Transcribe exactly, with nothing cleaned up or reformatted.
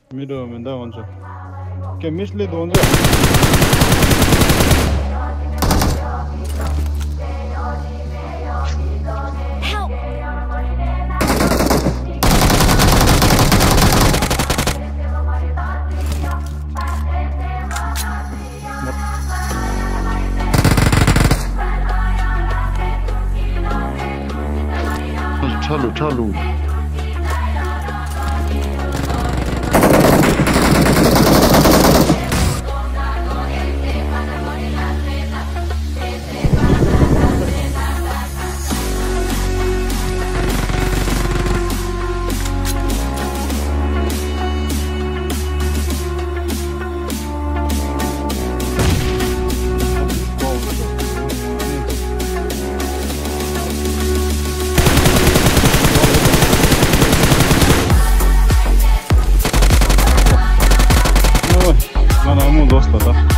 मिडो मिन्दा हुन्छ के मिसले हुन्छ Chalu, chalu. Mana mu dosta da.